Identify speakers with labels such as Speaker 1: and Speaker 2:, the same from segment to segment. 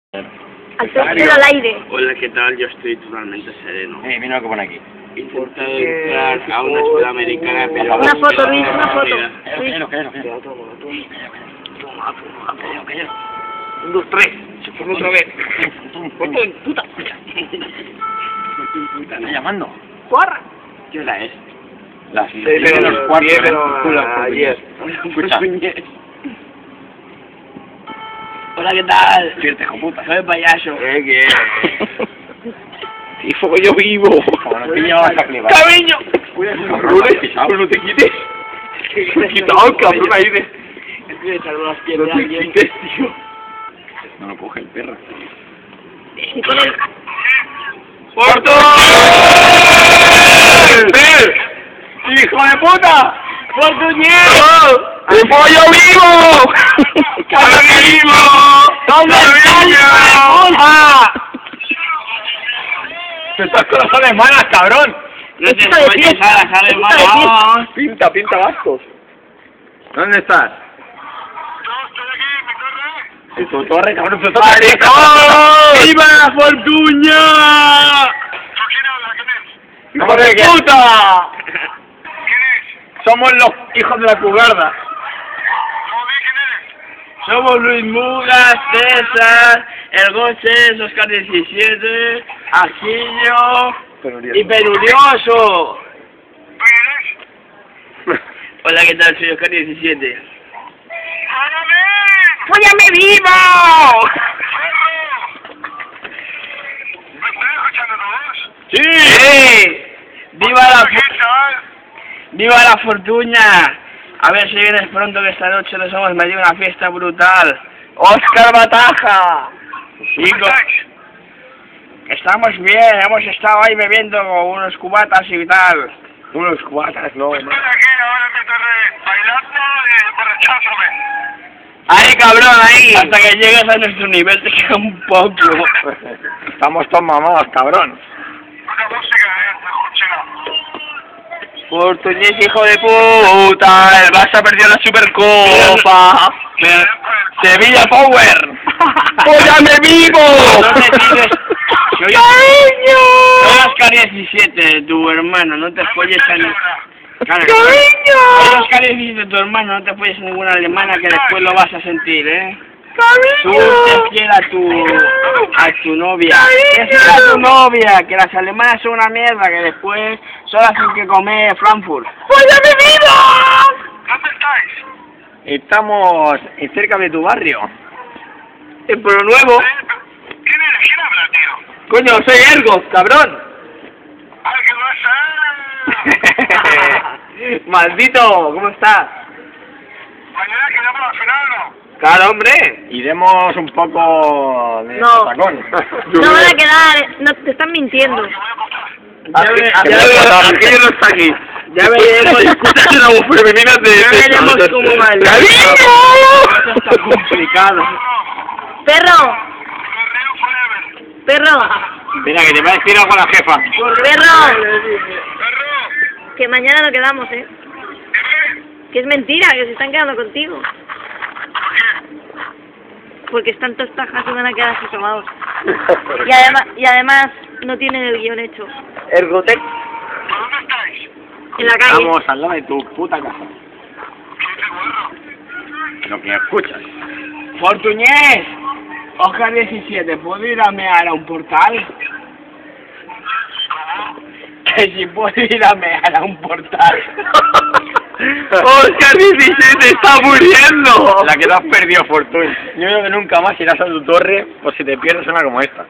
Speaker 1: Al tercero al aire.
Speaker 2: Hola, ¿qué tal? Yo estoy totalmente sereno.
Speaker 3: Mira lo que pone aquí.
Speaker 2: Intento entrar a una escuela americana, pero...
Speaker 1: Una foto, Luis, una foto.
Speaker 3: Cállalo.
Speaker 2: 1, 2, 3. Se forma otra vez.
Speaker 3: Puta. ¿Me está llamando?
Speaker 2: ¡Corra! ¿Qué hora es?
Speaker 3: Las 6:15.
Speaker 2: Ayer.
Speaker 3: Escucha.
Speaker 2: Hola, ¿qué tal?
Speaker 3: Despierta, hijo puta.
Speaker 2: Soy el payaso.
Speaker 3: ¿Qué?
Speaker 2: Y fuego yo vivo.
Speaker 3: Como nos pilla, vas a flipar.
Speaker 2: ¡Cabeño!
Speaker 3: Cabrones,
Speaker 2: Pero no te quites. Me he quitado, cabrón, ahí de... Estoy echando las piernas de alguien. No te quites, tío.
Speaker 3: No lo coge el perro.
Speaker 1: Y con el...
Speaker 2: ¡Porto! ¡Hijo de puta! ¡Portuñero! ¡El pollo vivo! ¡Cabrón vivo! ¿Dónde está el puta?
Speaker 3: ¡Tú estás con las alemanas, cabrón!
Speaker 2: No te
Speaker 1: Esto de
Speaker 2: escuches
Speaker 1: fiesta.
Speaker 2: a las alemanas.
Speaker 3: Pinta vascos. ¿Dónde estás? En tu torre, cabrón, tu torre.
Speaker 2: ¡Maricón! ¡Viva la fortuna! ¡Hijo de puta!
Speaker 3: Somos los hijos de la cugarda.
Speaker 2: Somos Luis Mugas, César, El Goches, Oscar 17, Ajillo y Penurioso. Hola, ¿qué tal? Soy Oscar 17. ¡Fóllame vivo!
Speaker 4: ¿Me estás escuchando todos?
Speaker 2: ¡Sí! ¡Viva la fortuna! A ver si vienes pronto, que esta noche nos hemos metido una fiesta brutal. ¡Oscar Bataja! Chicos, estamos bien, hemos estado ahí bebiendo unos cubatas y tal.
Speaker 3: Unos cuatas, no.
Speaker 4: Estoy aquí ahora en mi torre bailando y emborrachándome.
Speaker 2: ¡Ahí, cabrón, ahí! Hasta que llegues a nuestro nivel te queda un poco.
Speaker 3: Estamos todos mamados, cabrón.
Speaker 4: Una música, mejor chela.
Speaker 2: Portuñés, hijo de puta, el Barça perdió la Supercopa. Sevilla Power. ¡Póllame vivo! No te tires. Soy Oscar 17, tu hermano, no te folles a ni... Claro, soy Oscar 17, tu hermano, no te folles a ninguna alemana que después lo vas a sentir, ¿eh? Tú te quieres a tu novia. Que sea tu novia, que las alemanas son una mierda, que después solo hacen que comer Frankfurt. ¡Póllame vivo!
Speaker 4: ¿Dónde estáis?
Speaker 3: Estamos cerca de tu barrio.
Speaker 2: En Pueblo Nuevo.
Speaker 4: ¿Quién eres? ¿Quién habla, tío?
Speaker 2: Coño, soy Ergo, cabrón.
Speaker 4: Ay, ¿qué pasa?
Speaker 2: Maldito, ¿cómo estás?
Speaker 4: Mañana quedamos al final, ¿no?
Speaker 2: Claro, hombre.
Speaker 3: Iremos un poco de
Speaker 1: No.
Speaker 3: tacón.
Speaker 1: No van a quedar... No, te están mintiendo.
Speaker 2: Aquello no está aquí. Ya veremos. Escuchas la voz femenina de... Ya veremos cómo va el... Esto está complicado.
Speaker 1: ¡Perro!
Speaker 4: Correo forever.
Speaker 1: ¡Perro!
Speaker 3: Mira, que te va a decir algo a la jefa.
Speaker 1: ¡Perro!
Speaker 4: Perro.
Speaker 1: Que mañana no quedamos, ¿eh? Que es mentira, que se están quedando contigo. Porque están tostajas y van a quedar así tomados. Y además no tienen el guión hecho.
Speaker 2: Ergotec.
Speaker 4: ¿Dónde estáis?
Speaker 1: En la calle.
Speaker 3: Estamos al lado de tu puta casa.
Speaker 4: ¿Qué te guardo?
Speaker 3: Lo que escuchas.
Speaker 2: Fortuñés. Oscar 17, ¿puedo ir a mear a un portal? Que si puedo ir a mear a un portal. Oscar 17 está muriendo.
Speaker 3: La que te has perdido, Fortuny. Yo creo que nunca más irás a tu torre por si te pierdes una como esta.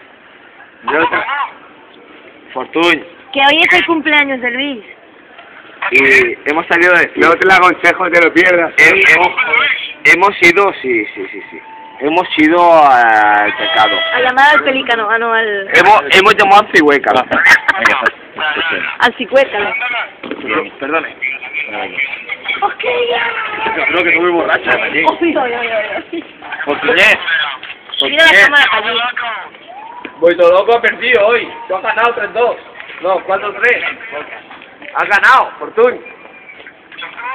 Speaker 2: Fortuny.
Speaker 1: Que hoy es el cumpleaños de Luis.
Speaker 2: Y hemos salido de...
Speaker 3: No te lo aconsejo que lo pierdas.
Speaker 2: Hemos ido, sí. Hemos ido al pecado.
Speaker 1: A llamar al pelícano, no, al
Speaker 2: Hemos llamado a Cihueca.
Speaker 1: al cicuétalo.
Speaker 3: Perdone.
Speaker 1: Ok, ya.
Speaker 3: Yo creo que soy muy borracha de allí. Fortuñés.
Speaker 1: Mira la cámara para allí.
Speaker 2: Voy todo loco, ha perdido hoy. Tú has ganado 3-2. No, 4-3. Has ganado, Fortuny.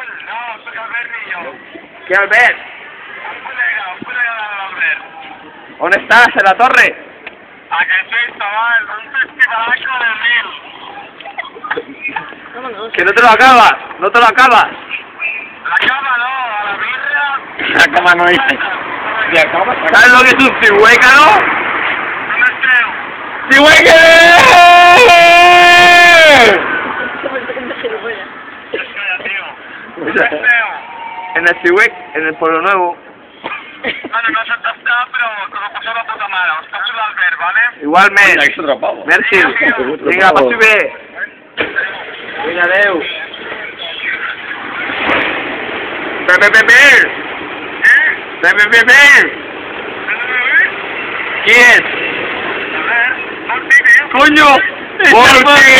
Speaker 4: No, soy Albert Niño.
Speaker 2: ¿Qué Albert?
Speaker 4: Puede ir a dar a Albert.
Speaker 3: ¿Dónde estás? ¿En la torre?
Speaker 4: Aquí estoy, chaval, un festivalaco de 1000.
Speaker 1: Vámonos.
Speaker 3: Que no te lo acabas, no te lo acabas.
Speaker 4: La cama no, a la birra.
Speaker 3: La cama no dice. ¿Sabes lo que es un cihuécano?
Speaker 4: ¿Dónde estoy?
Speaker 3: ¡Cihueque!
Speaker 4: ¿Dónde estoy?
Speaker 3: En el Cihuec, en el Pueblo Nuevo.
Speaker 4: Bueno, no se está, pero que lo pasó la puta mare. Os passo l'Albert, ¿vale?
Speaker 3: Igualmente.
Speaker 5: és otro pavo.
Speaker 3: Merci. Vinga, passi bé. Vinga, adeu. Bé. Qui és? Coño! Fortuny!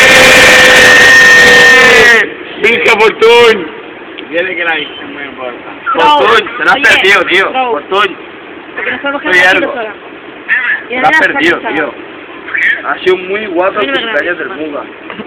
Speaker 3: Vinga, Fortuny!
Speaker 2: Dile que la viste muy importante.
Speaker 3: Fortuny, te lo has
Speaker 1: Oye,
Speaker 3: perdido, tío.
Speaker 1: Raúl.
Speaker 3: Fortuny,
Speaker 1: Porque nos hemos
Speaker 3: Soy
Speaker 1: quedado aquí
Speaker 3: algo.
Speaker 1: 2 horas. Y
Speaker 3: te lo has
Speaker 1: además
Speaker 3: perdido,
Speaker 1: está
Speaker 3: tío. Ha sido muy guapo el
Speaker 1: Mira,
Speaker 3: cumpleaños del
Speaker 1: mira.
Speaker 3: Muga.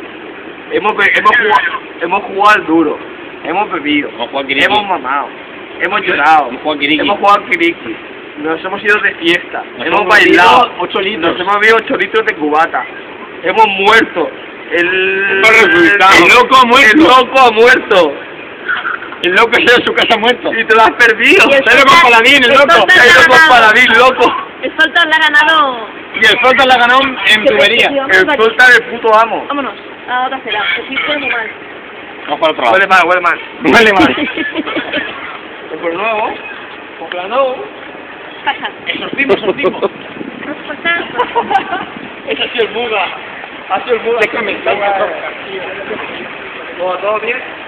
Speaker 3: Hemos jugado al duro. Hemos bebido.
Speaker 5: Hemos jugado al Kiriki.
Speaker 3: Hemos mamado. Hemos llorado.
Speaker 5: Hemos jugado al Kiriki.
Speaker 3: Hemos jugado al Kiriki. Nos hemos ido de fiesta.
Speaker 5: Nos
Speaker 3: hemos
Speaker 5: hemos
Speaker 3: bailado.
Speaker 5: bebido 8 litros.
Speaker 3: Nos hemos bebido 8 litros de cubata. Hemos muerto. El
Speaker 5: loco ha muerto.
Speaker 3: El loco ha muerto.
Speaker 5: El loco está en su casa muerto.
Speaker 3: Y te lo has perdido.
Speaker 1: Y el
Speaker 3: Cero con
Speaker 1: Soltar-
Speaker 3: Paladín, el
Speaker 1: el
Speaker 3: loco.
Speaker 1: Soltar
Speaker 3: Cero
Speaker 1: la ha
Speaker 3: con
Speaker 1: ganado.
Speaker 3: Paladín, loco.
Speaker 1: El Soltar le ha ganado.
Speaker 5: Y el Solta la ganó en tubería.
Speaker 3: El Solta del puto amo.
Speaker 1: Vámonos. A la otra cera. Que sí fue muy mal.
Speaker 5: Vamos para otro lado.
Speaker 3: Huele mal, huele mal.
Speaker 5: Huele mal.
Speaker 3: Por nuevo. Por nuevo.
Speaker 1: Pasa.
Speaker 5: Exorcismo.
Speaker 1: Pasa.
Speaker 3: Ese ha sido el Muga. Ha sido el Muga.
Speaker 5: Déjame estar.
Speaker 3: ¿Todo bien?